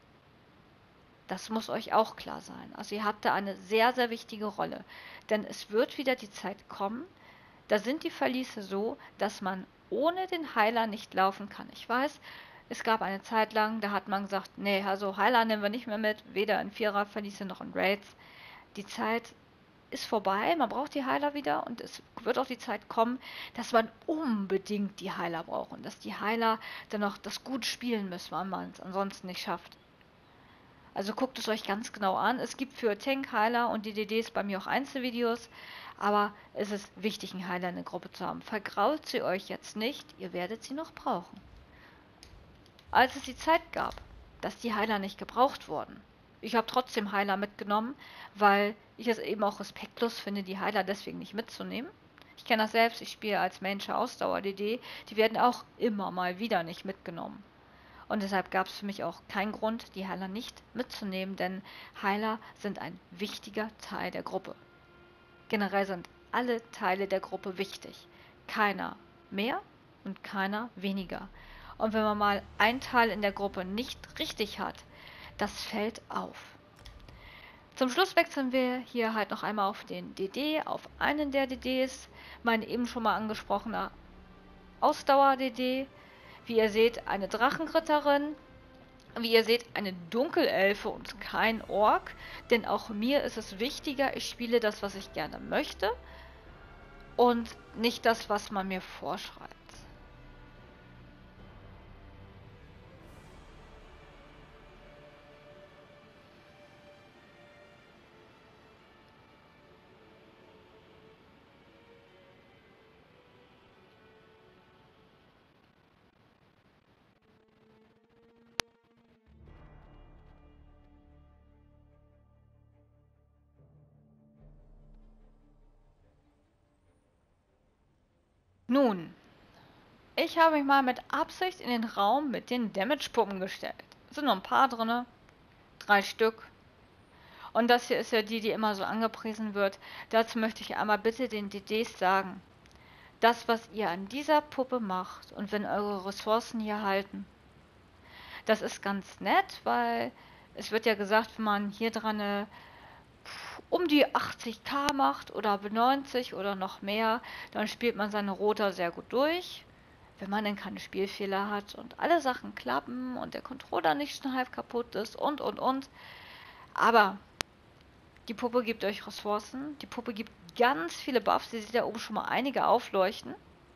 Das muss euch auch klar sein. Also ihr habt da eine sehr, sehr wichtige Rolle. Denn es wird wieder die Zeit kommen, da sind die Verliese so, dass man ohne den Heiler nicht laufen kann. Ich weiß, es gab eine Zeit lang, da hat man gesagt, nee, also Heiler nehmen wir nicht mehr mit, weder in Vierer-Verliese noch in Raids. Die Zeit ist vorbei, man braucht die Heiler wieder und es wird auch die Zeit kommen, dass man unbedingt die Heiler braucht und dass die Heiler dann noch das gut spielen müssen, weil man es ansonsten nicht schafft. Also guckt es euch ganz genau an. Es gibt für Tank, Heiler und die D Ds bei mir auch Einzelvideos, aber es ist wichtig, einen Heiler in der Gruppe zu haben. Vergrault sie euch jetzt nicht, ihr werdet sie noch brauchen. Als es die Zeit gab, dass die Heiler nicht gebraucht wurden, ich habe trotzdem Heiler mitgenommen, weil ich es eben auch respektlos finde, die Heiler deswegen nicht mitzunehmen. Ich kenne das selbst, ich spiele als Mainscher Ausdauer-D D, die werden auch immer mal wieder nicht mitgenommen. Und deshalb gab es für mich auch keinen Grund, die Heiler nicht mitzunehmen, denn Heiler sind ein wichtiger Teil der Gruppe. Generell sind alle Teile der Gruppe wichtig. Keiner mehr und keiner weniger. Und wenn man mal einen Teil in der Gruppe nicht richtig hat, das fällt auf. Zum Schluss wechseln wir hier halt noch einmal auf den D D, auf einen der D Ds, mein eben schon mal angesprochener Ausdauer-D D. Wie ihr seht, eine Drachenritterin. Wie ihr seht, eine Dunkelelfe und kein Ork. Denn auch mir ist es wichtiger, ich spiele das, was ich gerne möchte. Und nicht das, was man mir vorschreibt. Nun, ich habe mich mal mit Absicht in den Raum mit den Damage-Puppen gestellt. Es sind noch ein paar drin, drei Stück. Und das hier ist ja die, die immer so angepriesen wird. Dazu möchte ich einmal bitte den D Ds sagen, das, was ihr an dieser Puppe macht und wenn eure Ressourcen hier halten, das ist ganz nett, weil es wird ja gesagt, wenn man hier dran eine um die achtzig K macht oder neunzig oder noch mehr, dann spielt man seine Rota sehr gut durch. Wenn man dann keine Spielfehler hat und alle Sachen klappen und der Controller nicht schon halb kaputt ist und und und. Aber die Puppe gibt euch Ressourcen, die Puppe gibt ganz viele Buffs, ihr seht da oben schon mal einige aufleuchten.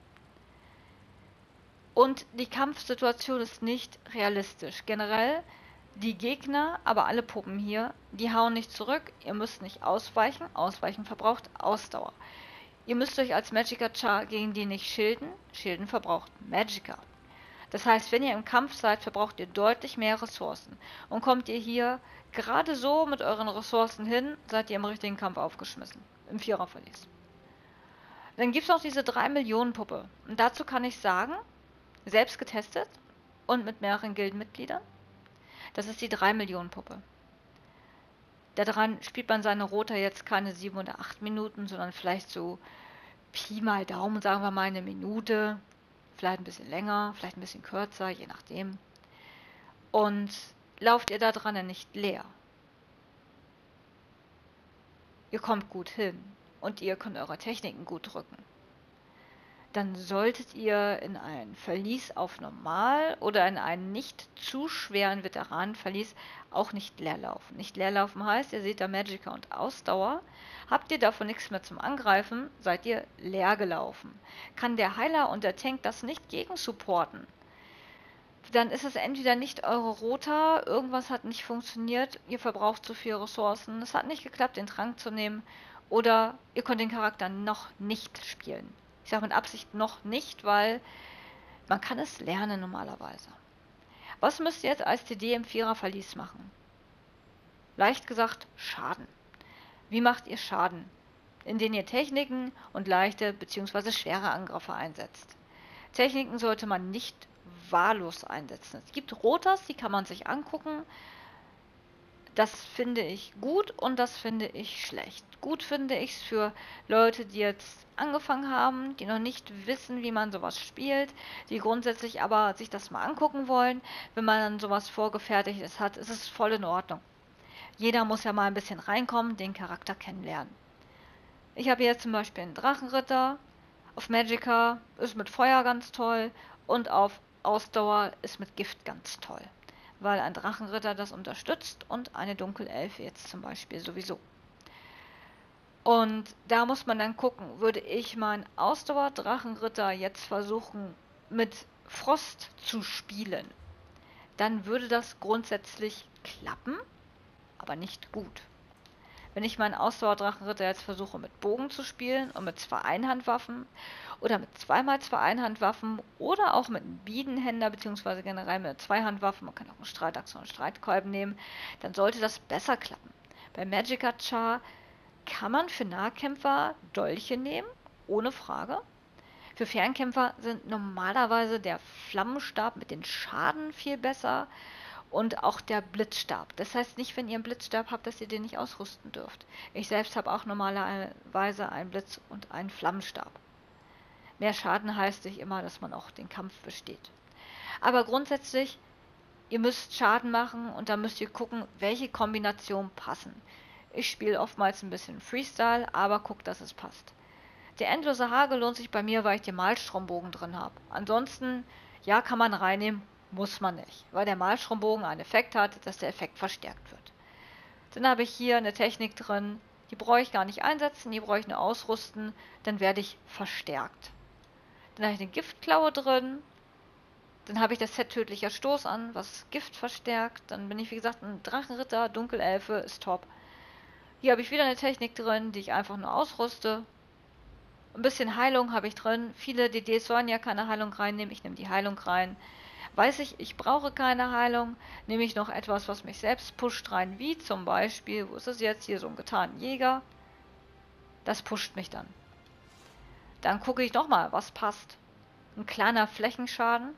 Und die Kampfsituation ist nicht realistisch. Generell die Gegner, aber alle Puppen hier, die hauen nicht zurück. Ihr müsst nicht ausweichen. Ausweichen verbraucht Ausdauer. Ihr müsst euch als Magicka Char gegen die nicht schilden. Schilden verbraucht Magicka. Das heißt, wenn ihr im Kampf seid, verbraucht ihr deutlich mehr Ressourcen. Und kommt ihr hier gerade so mit euren Ressourcen hin, seid ihr im richtigen Kampf aufgeschmissen. Im Viererverlies. Dann gibt es noch diese drei Millionen Puppe. Und dazu kann ich sagen, selbst getestet und mit mehreren Gildenmitgliedern, das ist die drei Millionen Puppe. Daran spielt man seine Rota jetzt keine sieben oder acht Minuten, sondern vielleicht so Pi mal Daumen, sagen wir mal eine Minute, vielleicht ein bisschen länger, vielleicht ein bisschen kürzer, je nachdem. Und lauft ihr da dran nicht leer. Ihr kommt gut hin und ihr könnt eure Techniken gut drücken. Dann solltet ihr in ein Verlies auf Normal oder in einen nicht zu schweren Veteranenverlies auch nicht leer laufen. Nicht leer laufen heißt, ihr seht da Magicka und Ausdauer. Habt ihr davon nichts mehr zum Angreifen, seid ihr leer gelaufen. Kann der Heiler und der Tank das nicht gegen supporten, dann ist es entweder nicht eure Rota, irgendwas hat nicht funktioniert, ihr verbraucht zu viele Ressourcen, es hat nicht geklappt, den Trank zu nehmen, oder ihr könnt den Charakter noch nicht spielen. Ich sage mit Absicht noch nicht, weil man kann es lernen normalerweise. Was müsst ihr jetzt als T D im Viererverlies machen? Leicht gesagt, Schaden. Wie macht ihr Schaden? Indem ihr Techniken und leichte bzw. schwere Angriffe einsetzt. Techniken sollte man nicht wahllos einsetzen. Es gibt Rotas, die kann man sich angucken. Das finde ich gut und das finde ich schlecht. Gut finde ich es für Leute, die jetzt angefangen haben, die noch nicht wissen, wie man sowas spielt, die grundsätzlich aber sich das mal angucken wollen. Wenn man dann sowas vorgefertigt hat, ist es voll in Ordnung. Jeder muss ja mal ein bisschen reinkommen, den Charakter kennenlernen. Ich habe jetzt zum Beispiel einen Drachenritter, auf Magicka ist mit Feuer ganz toll und auf Ausdauer ist mit Gift ganz toll. Weil ein Drachenritter das unterstützt und eine Dunkelelfe jetzt zum Beispiel sowieso. Und da muss man dann gucken, würde ich meinen Ausdauer-Drachenritter jetzt versuchen mit Frost zu spielen, dann würde das grundsätzlich klappen, aber nicht gut. Wenn ich meinen Ausdauer-Drachenritter jetzt versuche mit Bogen zu spielen und mit zwei Einhandwaffen oder mit zweimal zwei Einhandwaffen oder auch mit einem Biedenhänder bzw. generell mit Zweihandwaffen, man kann auch einen Streitachs und einen Streitkolben nehmen, dann sollte das besser klappen. Bei Magicka Char kann man für Nahkämpfer Dolche nehmen, ohne Frage. Für Fernkämpfer sind normalerweise der Flammenstab mit den Schaden viel besser Und auch der Blitzstab. Das heißt nicht, wenn ihr einen Blitzstab habt, dass ihr den nicht ausrüsten dürft. Ich selbst habe auch normalerweise einen Blitz- und einen Flammenstab. Mehr Schaden heißt nicht immer, dass man auch den Kampf besteht. Aber grundsätzlich, ihr müsst Schaden machen und da müsst ihr gucken, welche Kombinationen passen. Ich spiele oftmals ein bisschen Freestyle, aber guckt, dass es passt. Der endlose Hagel lohnt sich bei mir, weil ich den Malstrombogen drin habe. Ansonsten, ja, kann man reinnehmen, muss man nicht, weil der Malstrombogen einen Effekt hat, dass der Effekt verstärkt wird. Dann habe ich hier eine Technik drin, die brauche ich gar nicht einsetzen, die brauche ich nur ausrüsten, dann werde ich verstärkt. Dann habe ich eine Giftklaue drin, dann habe ich das Set tödlicher Stoß an, was Gift verstärkt, dann bin ich wie gesagt ein Drachenritter, Dunkelelfe, ist top. Hier habe ich wieder eine Technik drin, die ich einfach nur ausrüste. Ein bisschen Heilung habe ich drin, viele D Ds sollen ja keine Heilung reinnehmen, ich nehme die Heilung rein. Weiß ich, ich brauche keine Heilung, nehme ich noch etwas, was mich selbst pusht rein, wie zum Beispiel, wo ist es jetzt, hier so ein getanen Jäger. Das pusht mich dann. Dann gucke ich nochmal, was passt. Ein kleiner Flächenschaden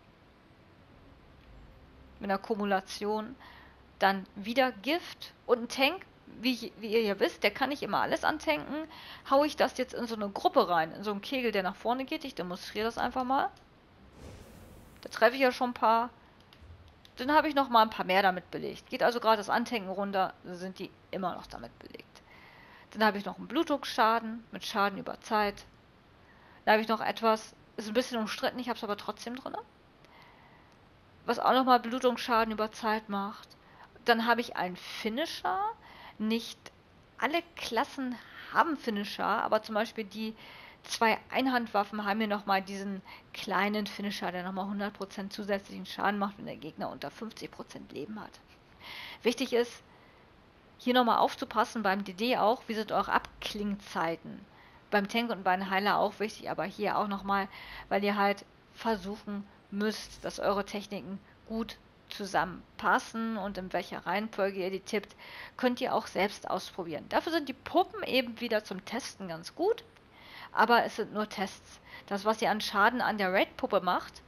mit einer Kumulation. Dann wieder Gift und ein Tank, wie, wie ihr ja wisst, der kann nicht immer alles antanken. Hau ich das jetzt in so eine Gruppe rein, in so einen Kegel, der nach vorne geht. Ich demonstriere das einfach mal. Da treffe ich ja schon ein paar. Dann habe ich noch mal ein paar mehr damit belegt. Geht also gerade das Antanken runter, sind die immer noch damit belegt. Dann habe ich noch einen Blutungsschaden mit Schaden über Zeit. Dann habe ich noch etwas, ist ein bisschen umstritten, ich habe es aber trotzdem drin. Was auch nochmal Blutungsschaden über Zeit macht. Dann habe ich einen Finisher. Nicht alle Klassen haben Finisher, aber zum Beispiel die zwei Einhandwaffen haben hier nochmal diesen kleinen Finisher, der nochmal hundert Prozent zusätzlichen Schaden macht, wenn der Gegner unter fünfzig Prozent Leben hat. Wichtig ist, hier nochmal aufzupassen, beim D D auch, wie sind eure Abklingzeiten. Beim Tank und beim Heiler auch wichtig, aber hier auch nochmal, weil ihr halt versuchen müsst, dass eure Techniken gut zusammenpassen und in welcher Reihenfolge ihr die tippt, könnt ihr auch selbst ausprobieren. Dafür sind die Puppen eben wieder zum Testen ganz gut. Aber es sind nur Tests. Das, was ihr an Schaden an der Raid-Puppe macht,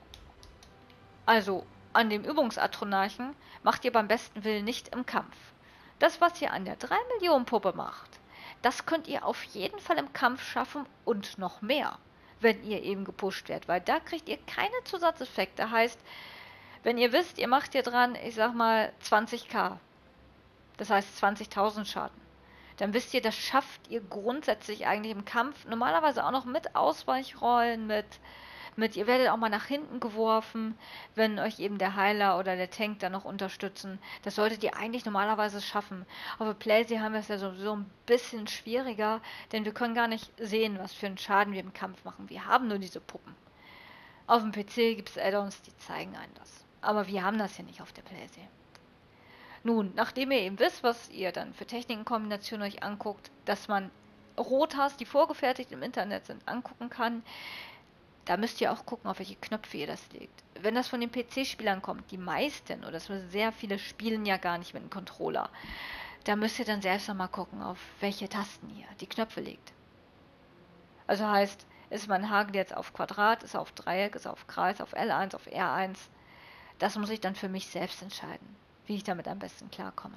also an dem Übungsatronarchen, macht ihr beim besten Willen nicht im Kampf. Das, was ihr an der drei Millionen Puppe macht, das könnt ihr auf jeden Fall im Kampf schaffen und noch mehr, wenn ihr eben gepusht werdet, weil da kriegt ihr keine Zusatzeffekte. Heißt, wenn ihr wisst, ihr macht hier dran, ich sag mal zwanzigtausend, das heißt zwanzigtausend Schaden, dann wisst ihr, das schafft ihr grundsätzlich eigentlich im Kampf. Normalerweise auch noch mit Ausweichrollen, mit, mit, ihr werdet auch mal nach hinten geworfen, wenn euch eben der Heiler oder der Tank dann noch unterstützen. Das solltet ihr eigentlich normalerweise schaffen. Auf der Playsee haben wir es ja sowieso ein bisschen schwieriger, denn wir können gar nicht sehen, was für einen Schaden wir im Kampf machen. Wir haben nur diese Puppen. Auf dem P C gibt es Add-ons, die zeigen einem das. Aber wir haben das ja nicht auf der Playsee. Nun, nachdem ihr eben wisst, was ihr dann für Technikenkombinationen euch anguckt, dass man Rotas, die vorgefertigt im Internet sind, angucken kann, da müsst ihr auch gucken, auf welche Knöpfe ihr das legt. Wenn das von den P C-Spielern kommt, die meisten, oder sehr viele spielen ja gar nicht mit einem Controller, da müsst ihr dann selbst nochmal gucken, auf welche Tasten ihr die Knöpfe legt. Also heißt, ist mein Hagel jetzt auf Quadrat, ist er auf Dreieck, ist er auf Kreis, auf L eins, auf R eins, das muss ich dann für mich selbst entscheiden, wie ich damit am besten klarkomme.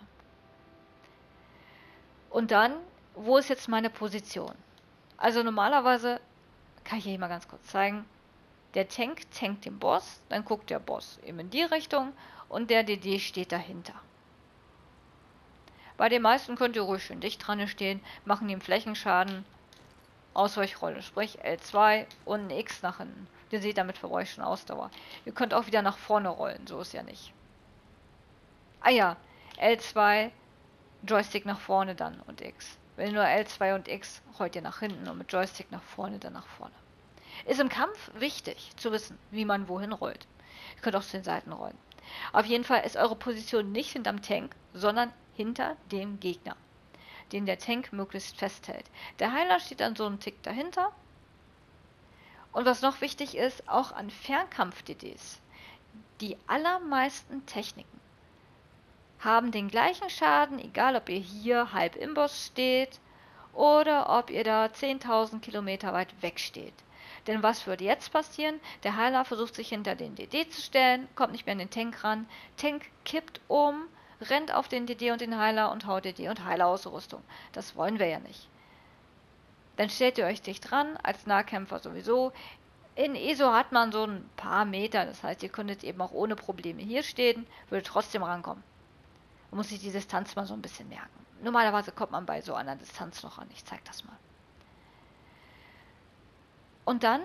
Und dann, wo ist jetzt meine Position? Also normalerweise, kann ich hier mal ganz kurz zeigen, der Tank tankt den Boss, dann guckt der Boss eben in die Richtung und der D D steht dahinter. Bei den meisten könnt ihr ruhig schön dicht dran stehen, machen ihm Flächenschaden, Ausweichrolle, sprich L zwei und ein X nach hinten. Ihr seht, damit für euch schon Ausdauer. Ihr könnt auch wieder nach vorne rollen, so ist ja nicht. Ah ja, L zwei, Joystick nach vorne dann und X. Wenn ihr nur L zwei und X, rollt ihr nach hinten und mit Joystick nach vorne, dann nach vorne. Ist im Kampf wichtig zu wissen, wie man wohin rollt. Ihr könnt auch zu den Seiten rollen. Auf jeden Fall ist eure Position nicht hinterm Tank, sondern hinter dem Gegner, den der Tank möglichst festhält. Der Heiler steht dann so einen Tick dahinter. Und was noch wichtig ist, auch an Fernkampf-D Ds, die allermeisten Techniken haben den gleichen Schaden, egal ob ihr hier halb im Boss steht oder ob ihr da zehntausend Kilometer weit weg steht. Denn was würde jetzt passieren? Der Heiler versucht sich hinter den D D zu stellen, kommt nicht mehr an den Tank ran. Tank kippt um, rennt auf den D D und den Heiler und haut D D und Heiler aus der Rüstung. Das wollen wir ja nicht. Dann stellt ihr euch dicht dran, als Nahkämpfer sowieso. In E S O hat man so ein paar Meter, das heißt, ihr könntet eben auch ohne Probleme hier stehen, würdet trotzdem rankommen. Man muss sich die Distanz mal so ein bisschen merken. Normalerweise kommt man bei so einer Distanz noch ran. Ich zeige das mal. Und dann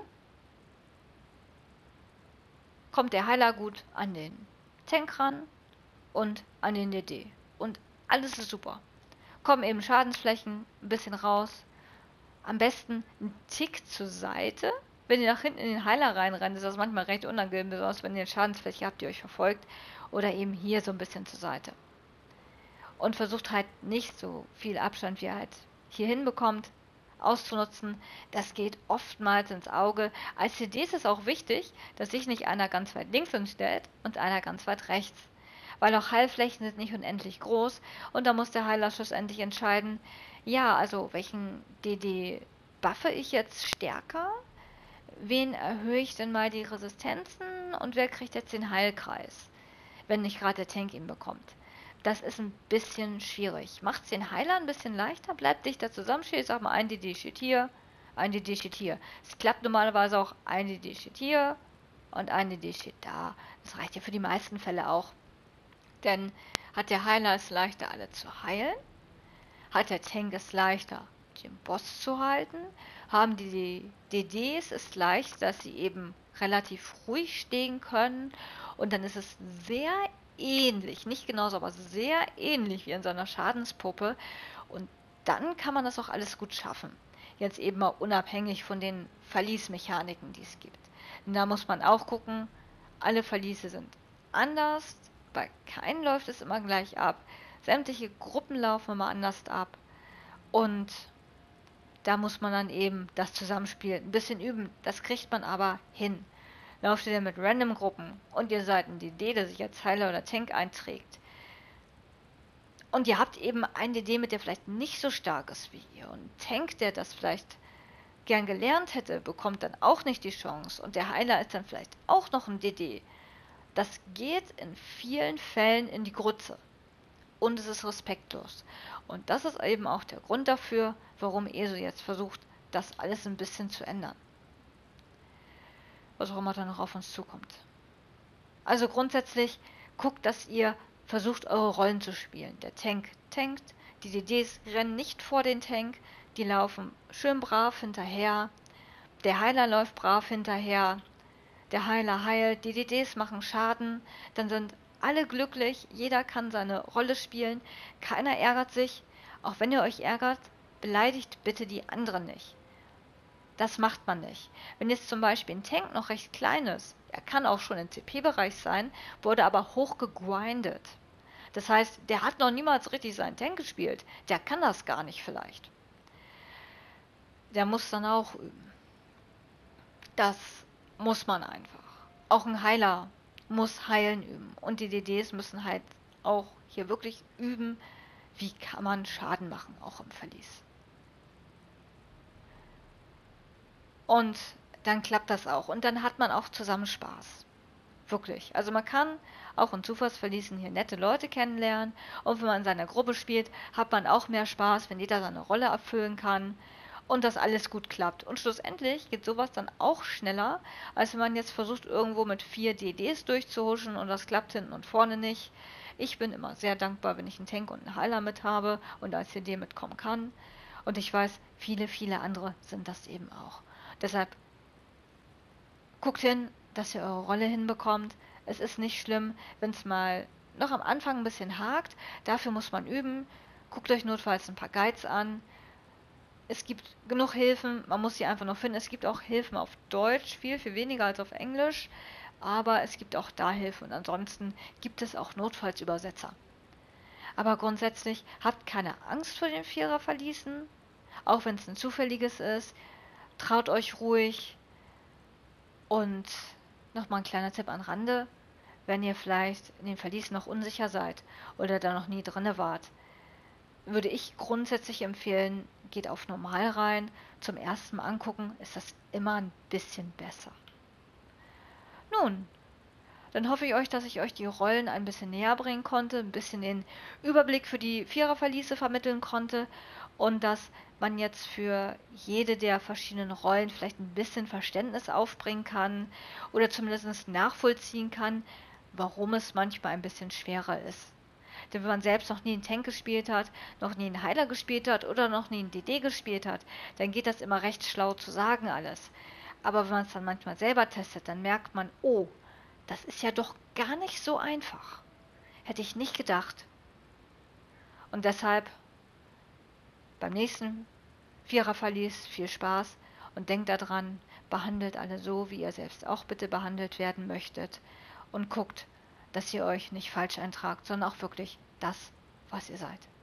kommt der Heiler gut an den Tank ran und an den D D. Und alles ist super. Kommen eben Schadensflächen ein bisschen raus. Am besten einen Tick zur Seite. Wenn ihr nach hinten in den Heiler reinrennt, ist das manchmal recht unangenehm, besonders wenn ihr eine Schadensfläche habt, die euch verfolgt. Oder eben hier so ein bisschen zur Seite. Und versucht halt nicht so viel Abstand, wie ihr halt hier hinbekommt, auszunutzen. Das geht oftmals ins Auge. Als C D ist es auch wichtig, dass sich nicht einer ganz weit links hinstellt und einer ganz weit rechts. Weil auch Heilflächen sind nicht unendlich groß und da muss der Heiler schlussendlich entscheiden, ja, also welchen D D buffe ich jetzt stärker? Wen erhöhe ich denn mal die Resistenzen und wer kriegt jetzt den Heilkreis, wenn nicht gerade der Tank ihn bekommt? Das ist ein bisschen schwierig. Macht es den Heiler ein bisschen leichter, bleibt dichter zusammenstehen. Ich sag mal, ein D D steht hier, ein D D steht hier. Es klappt normalerweise auch, ein D D steht hier und ein D D steht da. Das reicht ja für die meisten Fälle auch. Denn hat der Heiler es leichter, alle zu heilen? Hat der Tank es leichter, den Boss zu halten? Haben die D Ds es leicht, dass sie eben relativ ruhig stehen können? Und dann ist es sehr ähnlich, nicht genauso, aber sehr ähnlich wie in seiner Schadenspuppe. Und dann kann man das auch alles gut schaffen. Jetzt eben mal unabhängig von den Verliesmechaniken, die es gibt. Und da muss man auch gucken, alle Verliese sind anders. Bei keinem läuft es immer gleich ab. Sämtliche Gruppen laufen immer anders ab. Und da muss man dann eben das Zusammenspiel ein bisschen üben. Das kriegt man aber hin. Lauft ihr denn mit Random-Gruppen und ihr seid ein D D, der sich als Heiler oder Tank einträgt. Und ihr habt eben einen D D, mit der vielleicht nicht so stark ist wie ihr. Und ein Tank, der das vielleicht gern gelernt hätte, bekommt dann auch nicht die Chance. Und der Heiler ist dann vielleicht auch noch ein D D. Das geht in vielen Fällen in die Grütze. Und es ist respektlos. Und das ist eben auch der Grund dafür, warum E S O jetzt versucht, das alles ein bisschen zu ändern. Was auch immer da noch auf uns zukommt. Also grundsätzlich guckt, dass ihr versucht, eure Rollen zu spielen. Der Tank tankt, die D Ds rennen nicht vor den Tank, die laufen schön brav hinterher, der Heiler läuft brav hinterher, der Heiler heilt, die D Ds machen Schaden, dann sind alle glücklich, jeder kann seine Rolle spielen, keiner ärgert sich. Auch wenn ihr euch ärgert, beleidigt bitte die anderen nicht. Das macht man nicht. Wenn jetzt zum Beispiel ein Tank noch recht klein ist, er kann auch schon im C P-Bereich sein, wurde aber hoch gegrindet. Das heißt, der hat noch niemals richtig seinen Tank gespielt. Der kann das gar nicht vielleicht. Der muss dann auch üben. Das muss man einfach. Auch ein Heiler muss heilen üben. Und die D Ds müssen halt auch hier wirklich üben, wie kann man Schaden machen, auch im Verlies. Und dann klappt das auch. Und dann hat man auch zusammen Spaß. Wirklich. Also man kann auch in Zufallsverließen hier nette Leute kennenlernen. Und wenn man in seiner Gruppe spielt, hat man auch mehr Spaß, wenn jeder seine Rolle erfüllen kann. Und das alles gut klappt. Und schlussendlich geht sowas dann auch schneller, als wenn man jetzt versucht, irgendwo mit vier D Ds durchzuhuschen und das klappt hinten und vorne nicht. Ich bin immer sehr dankbar, wenn ich einen Tank und einen Heiler mit habe und als C D mitkommen kann. Und ich weiß, viele, viele andere sind das eben auch. Deshalb guckt hin, dass ihr eure Rolle hinbekommt. Es ist nicht schlimm, wenn es mal noch am Anfang ein bisschen hakt. Dafür muss man üben. Guckt euch notfalls ein paar Guides an. Es gibt genug Hilfen, man muss sie einfach noch finden. Es gibt auch Hilfen auf Deutsch, viel, viel weniger als auf Englisch. Aber es gibt auch da Hilfe und ansonsten gibt es auch Notfallsübersetzer. Aber grundsätzlich habt keine Angst vor den Vierer-Verließen, auch wenn es ein zufälliges ist. Traut euch ruhig. Und nochmal ein kleiner Tipp am Rande, wenn ihr vielleicht in den Verlies noch unsicher seid oder da noch nie drinne wart. würde ich grundsätzlich empfehlen, geht auf normal rein. Zum ersten Mal angucken ist das immer ein bisschen besser. Nun, dann hoffe ich euch, dass ich euch die Rollen ein bisschen näher bringen konnte, ein bisschen den Überblick für die Viererverliese vermitteln konnte und dass man jetzt für jede der verschiedenen Rollen vielleicht ein bisschen Verständnis aufbringen kann oder zumindest nachvollziehen kann, warum es manchmal ein bisschen schwerer ist. Denn wenn man selbst noch nie einen Tank gespielt hat, noch nie einen Heiler gespielt hat oder noch nie einen D D gespielt hat, dann geht das immer recht schlau zu sagen alles. Aber wenn man es dann manchmal selber testet, dann merkt man, oh, das ist ja doch gar nicht so einfach. Hätte ich nicht gedacht. Und deshalb beim nächsten Viererverlies viel Spaß und denkt daran, behandelt alle so, wie ihr selbst auch bitte behandelt werden möchtet und guckt, dass ihr euch nicht falsch eintragt, sondern auch wirklich das, was ihr seid.